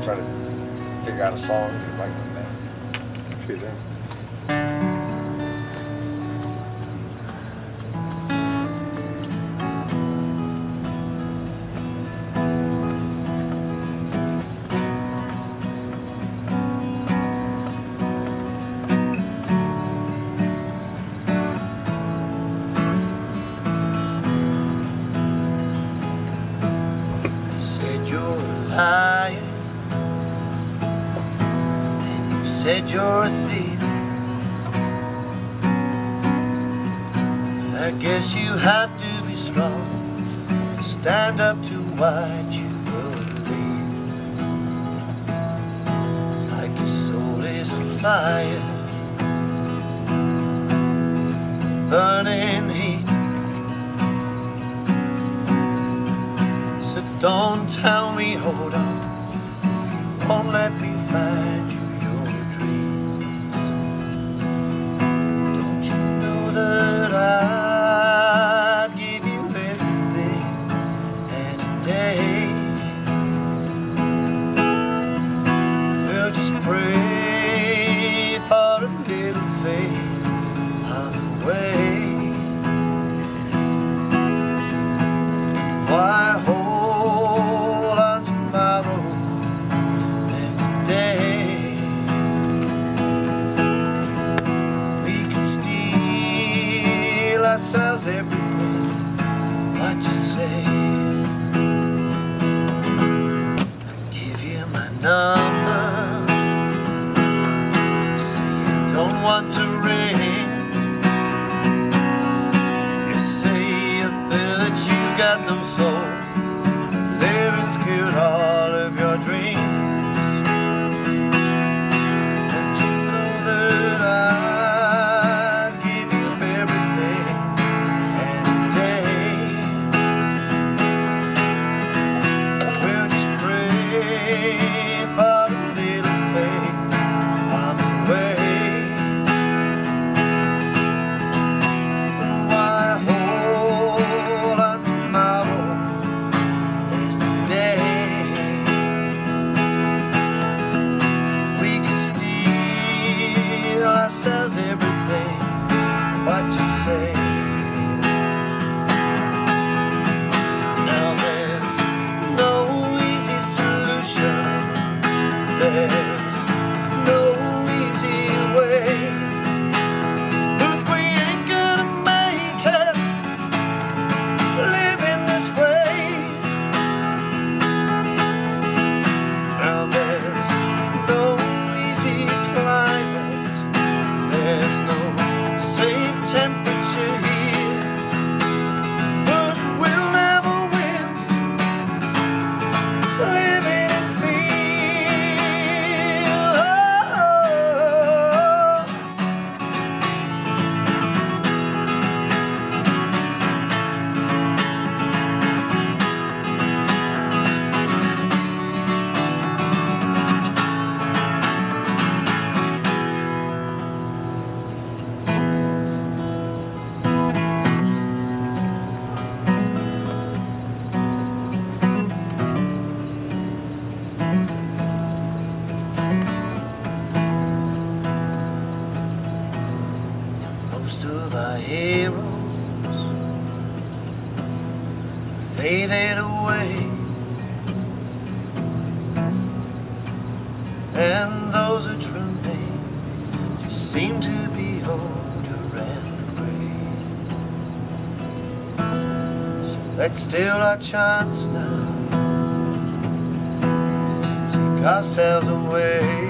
try to figure out a song you like that. Okay, then. Lying, and you said you're a thief. I guess you have to be strong, stand up to what you believe. It's like your soul is on fire, burning heat. So don't tell me hold on, you won't let me find you your dream. Don't you know that I'd give you everything and today we'll just pray for a little faith on the way. Why hold on tomorrow as today? We can steal ourselves everything. What you say? I give you my number. Say you don't want to ring. You say you feel that you got no soul. Living's killed all of your dreams. Don't you know that I'd give you everything and today we'll just pray for a little faith on the way. Why hold on tomorrow? There's today. We can steal ourselves everything. What you say? Now there's no easy solution. There's no easy way. But we ain't gonna make it living this way. Now there's no easy climate. There's no safe temperature here. But we'll never win living in fear. Most of our heroes faded away, and those who remain just seem to be older and gray. So let's steal our chance now, take ourselves away.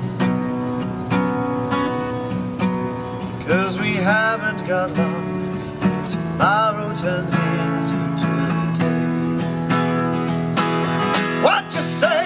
'Cause we haven't got long before tomorrow turns into today. What you say?